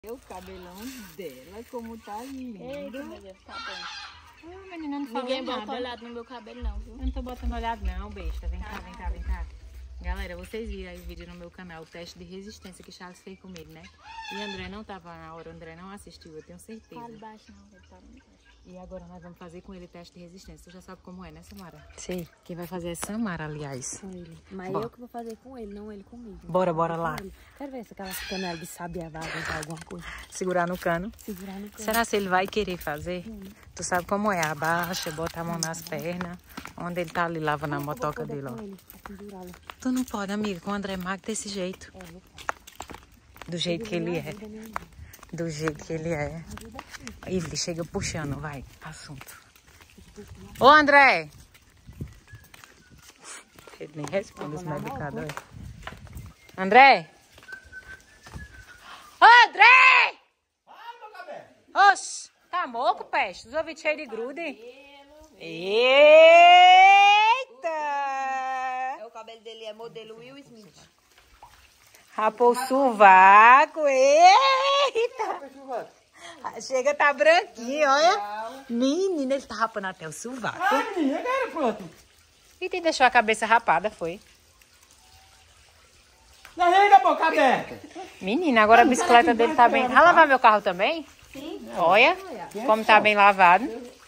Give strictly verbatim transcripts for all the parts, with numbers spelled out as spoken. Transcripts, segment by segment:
O cabelão dela, como tá lindo. Eita, meu Deus, tá bom. Ah, menina, não falou Ninguém nada. bota olhado no meu cabelo, não, viu? Eu não tô botando olhado não, besta. Vem cá, vem cá, vem cá. Galera, vocês viram aí o vídeo no meu canal, o teste de resistência que Charles fez comigo, né? E André não tava na hora, o André não assistiu, eu tenho certeza. Fale baixo, não, ele tá no baixo. E agora nós vamos fazer com ele teste de resistência. Você já sabe como é, né, Samara? Sim. Quem vai fazer é Samara, aliás. Com ele. Mas Bora. eu que vou fazer com ele, não ele comigo. Bora, bora lá. Ele. Quero ver se aquela canela de sabiá vai aguentar alguma coisa. Segurar no cano. Segurar no cano. Será que ele vai querer fazer? Hum. Tu sabe como é? Abaixa, bota a mão nas pernas. Onde ele tá ali lavando a motoca dele, ó. Ele, tu não pode, amiga, com o André magro desse jeito. É, não Do jeito que ele é. Do jeito que ele é. Ivli, chega puxando, vai. Assunto. Ô, André! Ele nem responde os medicadores. André! Ô, André! Oxi! Tá moco, peste? Os ouvidos cheios de grude? Eita! É, o cabelo dele é modelo Will Smith. Rapou o sovaco. Eita! Chega, tá branquinho, olha. Menina, ele tá rapando até o sovaco. Ah, menina, agora pronto. E te deixou a cabeça rapada, foi? Desliga a boca aberta. Menina, agora a bicicleta dele tá bem... Vai lavar meu carro também? Sim. Olha, como tá bem lavado.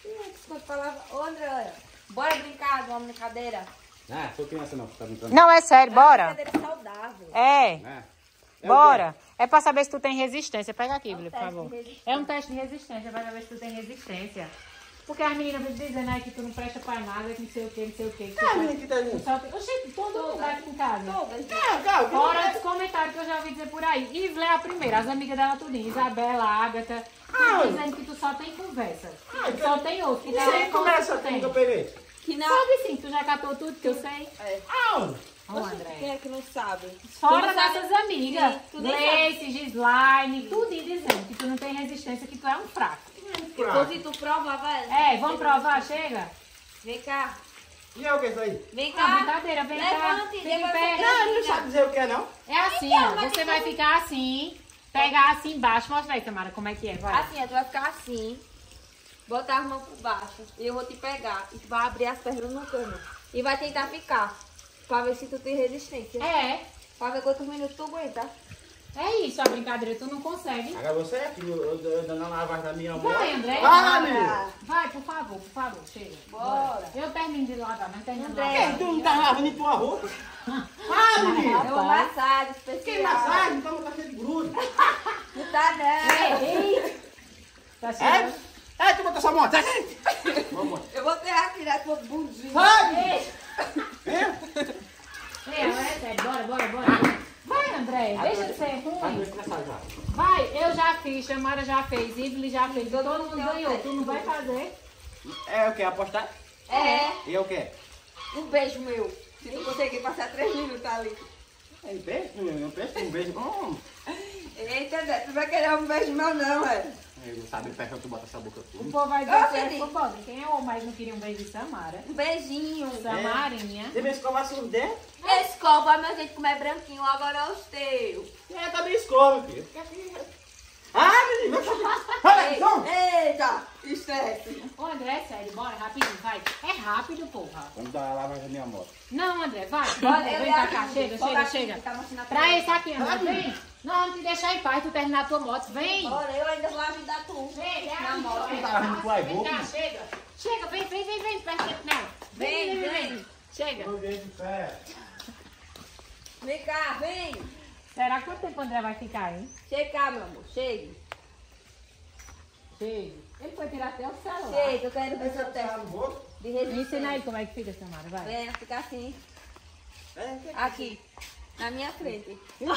Ô, André, olha. Bora brincar de uma brincadeira? Ah, sou criança não, tá brincando. Não, é sério, bora. Brincadeira saudável. É, É. bora. É pra saber se tu tem resistência. Pega aqui, Bíblia, por favor. É um teste de resistência, vai saber se tu tem resistência. Porque as meninas ficam dizendo aí que tu não presta pra nada, que não sei o que, não sei o que. Ah, menina, que tá ali. Oxi, todo mundo vai aqui em casa. Não, calma. Fora dos comentários que eu já ouvi dizer por aí. Ivle é a primeira, as amigas dela tudinho. Isabela, Ágata. Tudo dizendo que tu só tem conversa. Tu só tem outro. Que Você daí começa tu aqui que eu tem. peguei. Que não... Sabe sim, tu já catou tudo que eu sei. Aonde? Ó, André. Quem é que não sabe? Fora Tu não sabe- dessas amigas. Sim, tu nem Gleice, Gislaine, tudo dizendo que tu não tem resistência, que tu é um fraco. Inclusive, tu prova, velho? É, vamos provar, chega. Vem cá. E é o que é isso aí? Vem Ah, cá. brincadeira, vem cá. Levante, Fica depois em pé. você- Não, não sabe dizer o que é, não. É assim, Então, ó. mas Você então- vai ficar assim, pegar assim embaixo. Mostra aí, Tamara, como é que é. Vai. Assim, ó, tu vai ficar assim, botar as mãos por baixo, e eu vou te pegar, e tu vai abrir as pernas no cano. E vai tentar ficar, pra ver se tu tem resistência. É, Pra ver quantos minutos tu aguenta. é isso, a brincadeira. Tu não consegue. Agora você é aqui, eu, eu, eu dando a lavagem da minha mão. Vai, André. Vai, menina. Vai, por favor, por favor, chega. Bora. Eu termino de lavar, mas termino de André. Quem? lavar. Tu não tá lavando nem tua roupa? Ah, menina. É uma massagem Que especial. massagem, então tá cheio de grude. Não tá não. Ei, tá É? chegando. É, tu botou essa moto. Vamos. Eu vou ter tirar tua bundinha. Vai. Ei, É? ei, agora é sério. Bora, bora, bora. Vai, André. Deixa de ser Vai ruim. ver se nessa já. Vai, eu já fiz, Tamara já fez, Ivli já fez. Todo mundo ganhou. Tu não vai fazer? É o que? Apostar? É, E é o que? um beijo meu. Se tu conseguir passar três minutos ali. É beijo, eu penso um beijo. Hum. Eita, André, tu vai querer um beijo meu não, é? Eu não sabe, fecha tu bota essa boca O tudo. povo vai dizer Ah, que é Felipe. fofoca. Quem é o mais não queria um beijo de Samara? Um beijinho. Samarinha. Você me escovar os dentes? Escova, meu gente, como é branquinho, agora é os teus. É, também escova, filho. Ah, menino, olha, então. Eita, estresse. Ô, André, é sério, bora, rapidinho, vai. É rápido, porra. Vamos dar a lavagem da minha moto. Não, André, vai. Bora, Vem eu pra e cá, a chega, Bora chega, aqui, chega. tá mostrando a Pra tela. esse aqui, André, vem. Não, vamos te deixar em paz, tu terminar a tua moto. Vem. Bora, eu ainda vou ajudar tu. Vem, é Na aqui, moto. ó, é Tá lavando pro fácil. iVook? Vem cá, chega. Chega, vem, vem, vem, vem, presta atenção nela. Vem, vem, vem, vem. Chega. Eu vejo de pé. Vem cá, vem. Será quanto tempo o André vai ficar, hein? Chega cá, meu amor, chega. Chega. Ele foi tirar até o celular. Chega, eu quero ver seu teste de resistência. Ensina aí como é que fica, Samara, vai. Vem, fica assim. É, Aqui, na minha frente. Olha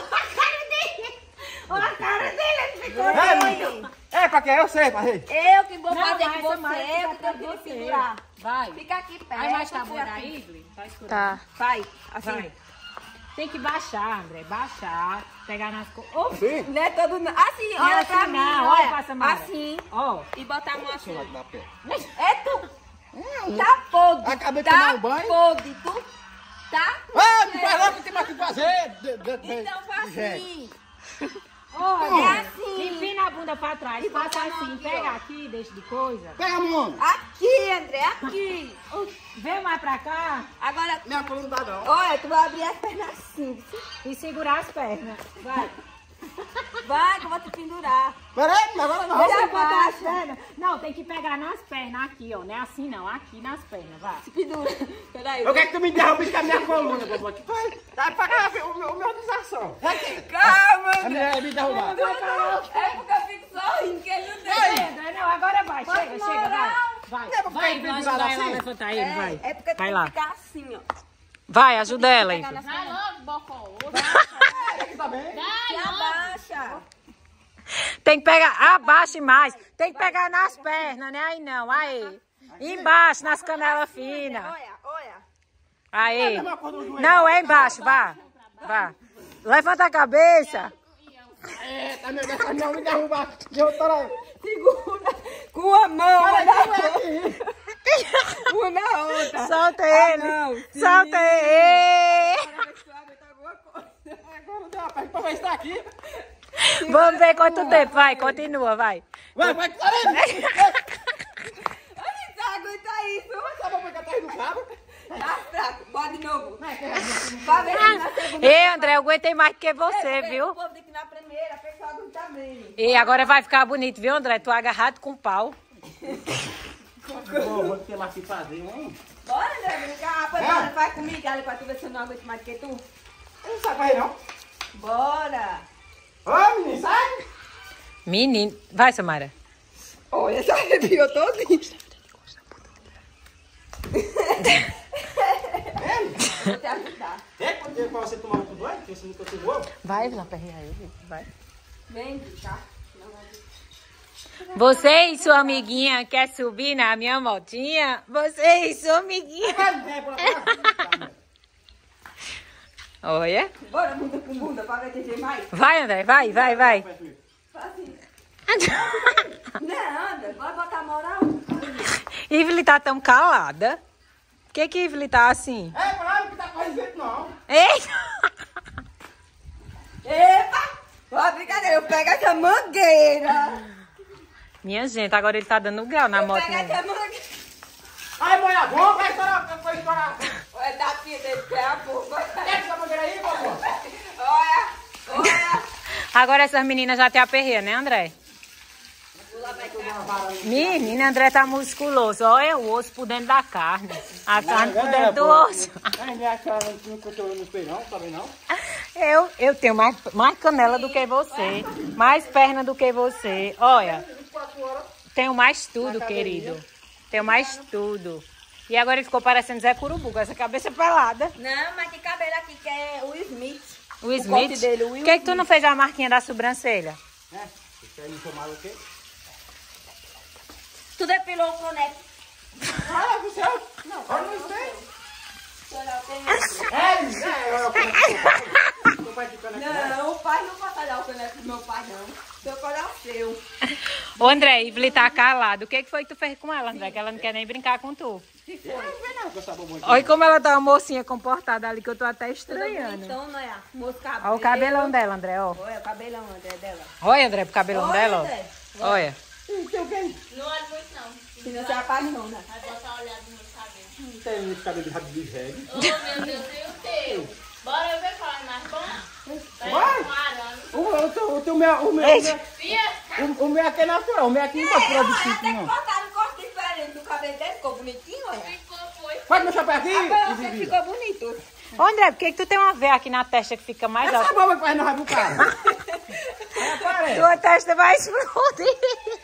a cara dele, ele ficou É, doido. é, pra quê? Eu sei, pra quê? Eu que vou Não, fazer vai, com Samara, você, fica eu que tenho atrás que de me você. segurar. Vai. Fica aqui perto. Aí mais tá você bom aqui. aí, Ivli? Tá escuro. Tá. Vai, assim. Vai. Tem que baixar, André. Baixar. Pegar nas coisas. Sim. Não é todo não. Assim, Não, olha assim pra mim, não, olha olha. pra Samara. Assim. Ó. E botar a mão assim. Vai dar pé. É tu. Tá podre. Acabei de tá tomar um banho. podre. Tu tá Ah, tu faz logo o que tem mais o que fazer. De- de- de- Então faz de jeito. assim. Olha, É assim. empina a bunda pra trás, passa assim, pega aqui, deixa de coisa. Pega a mão. Aqui, André, aqui. Vem mais pra cá Agora, Minha coluna não dá não. olha, tu vai abrir as pernas assim. e segurar as pernas. Vai. Vai, que eu vou te pendurar. Peraí, agora não. Deixa eu Vai, botar as pernas. perna. Não, tem que pegar nas pernas aqui, ó. Não é assim não, aqui nas pernas, vai. Se pendura. Peraí. Eu quero que tu me derrube com a minha coluna, vovó. Que foi? Dá pra cá o meu, o meu desação. Calma, A André. mulher me derrubar. É porque eu fico sorrindo que ele não tem. Vai, André, não, agora vai, chega, Pode chega, vai. morar. Vai, É pra vai, ficar vai pendurado ajudar ela a assim? levantar ele, vai. É porque tu Vai tem lá. que ficar assim, ó. Vai, ajuda ela aí. Pegar nas Vai pernas. logo, bocó. Aqui tá bem? Se Vai logo. abaixa. Tem que pegar, abaixe mais. Tem que pegar nas pernas, né? Aí não, aí. Embaixo, nas canelas finas. Olha, olha. Aí. Não, é embaixo, vá. Vá. Levanta a cabeça. É, tá me deixando não me derrubar. Doutora. Segura com a mão. Peraí, olha. não é aqui. Uma na outra. Solta Ah, ele. não, sim. Solta ele. Agora ver se tu aguenta alguma coisa. Agora dá pra pra ver se tá aqui. Vamos ver quanto tempo. Vai, continua, vai. Vai, vai. Peraí. Olha, tu aguenta isso. Tá bom, porque tá aí no cabo. Tá fraco. Bora de novo. Vai ver se na segunda. Ei, André, eu aguentei mais do que você, É, O viu? povo diz que na primeira a pessoa aguenta bem. E agora vai ficar bonito, viu, André? Tu agarrado com pau. Bom, vou ter mais que fazer, hein? Bora, André, brincar. Pois É. bora, vai comigo ali pra tu ver se eu não aguento mais do que tu. Eu não saio pra aí, não. Bora. Ô, menino, sai. Menino. Vai, Samara. Olha, já arrepiou todinho. Eu vou te ajudar. É quando eu pra você tomar muito banho, porque você nunca tomou. Vai, lá perrear ele. Vai. Vem, tá? Você e sua amiguinha quer subir na minha motinha? Você e sua amiguinha. Vai, por lá. Olha. Bora, bunda com bunda, pra ver se tem mais. Vai, André. Vai, vai, vai. Assim. Não, André, bora botar moral. Ively tá tão calada. Por que que Ively tá assim? É, por lá, não que tá quase vento, não. Eita! Epa! Ó, brincadeira, eu pego essa mangueira. Minha gente, agora ele tá dando grau na Eu moto, pego né? essa mangueira. Ai, mãe, a boca, vai estourar, vai estourar. Olha, tá filha dele, que é a boca. Pega essa mangueira aí, vovó. Olha, olha. Agora essas meninas já te aperreiam, né, André? Menina, André tá musculoso. Olha o osso por dentro da carne. A carne por dentro do osso. Ai, minha senhora não contou no espelho, não, também não. Eu, eu tenho mais, mais canela do que você. Mais perna do que você. Olha, tenho mais tudo, querido. Tenho mais tudo. E agora ele ficou parecendo Zé Curubu, com essa cabeça pelada. Não, mas que cabelo aqui que é o Smith. O Smith. corte dele, o Por que, que tu não fez a marquinha da sobrancelha? É, você quer me tomar o quê? Tu depilou o coneco. Ah, você é o... Não, olha no espelho. É, é, olha o coneco. Meu pai de coneco. Não, o pai não vai fazer o coneco do meu pai, não. Seu pai é o seu. Ô, André, Ively tá calado. O que, que foi que tu fez com ela, André? Que ela não quer nem brincar com tu. Eu não vem não com essa bombom aqui. Olha como ela tá uma mocinha comportada ali, que eu tô até estranhando. Então, não é? Moço cabelo. Olha o cabelão dela, André, ó. Olha o cabelão, André, dela. Olha, André, pro cabelão Olha, dela, André. ó. Olha. Não tem o quê? Não olha muito, não. Se não se apaixona. Vai botar a olhada no meu cabelo. Não tem muito cabelo de rabo de velho. Oh, meu Deus, e o teu? Bora eu ver qual é mais bom? Vai Vai. com arame. O, o, teu- o, teu meu, o, meu, o, meu, Fia, o, o meu aqui é natural, o meu aqui não pode Olha, produzir, até que não. botaram um corte diferente do cabelo dele, ficou bonitinho, olha. ficou, foi. Pode meu chapéu aqui? Agora você Vivi? ficou bonito. Ô, André, por que, que tu tem uma veia aqui na testa que fica mais Essa alta? bomba que faz no rabo do cara. Aí aparece. Tua testa vai explodir.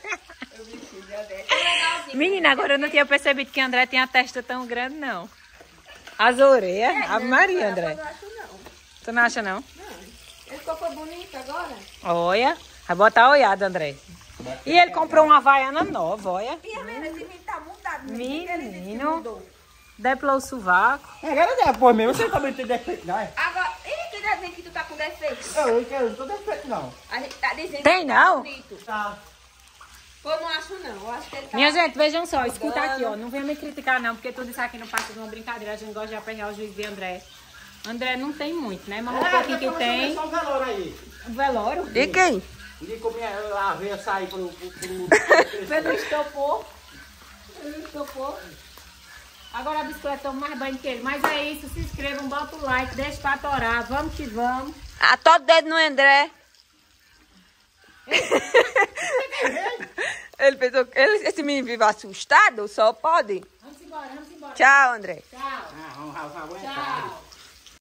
Menina, agora eu não tinha percebido que André tinha a testa tão grande, não. As orelhas. Ave Maria, André. Eu não acho, não. Tu não acha, não? Ele ficou foi bonito agora. Olha. Vai botar a olhada, André. E ele comprou uma havaiana nova, olha. E a menina, esse menino tá mudado. Ele disse que Menino. mudou. Depilou o sovaco. Agora depois mesmo, você também tem defeito, não é? Agora, ih, que desenho que tu tá com defeito. Eu, eu, eu não tô defeito, não. A gente tá dizendo Tem, que tá não? bonito. Tá. Eu não acho, não. Eu acho que ele tá... Minha gente, vejam só, escuta aqui, ó. Não venha me criticar, não, porque tudo isso aqui não passa de uma brincadeira. A gente gosta de aperrear o juiz de André. André não tem muito, né? Mas o pouquinho que tem. Só um valor aí. Um velório. De quem? De comer a aveia sair pro... pro, pro, Pelo estopor. Pelo estopor. Agora a bicicleta toma mais banho que ele. Mas é isso, se inscrevam, bota o like, deixa pra torar. Vamos que vamos. Ah, todo dedo no André. Ele pensou que ele, esse menino vive assustado, só pode. Vamos embora, vamos embora. Tchau, André. Tchau. Ah, vamos, vamos aguentar. Tchau.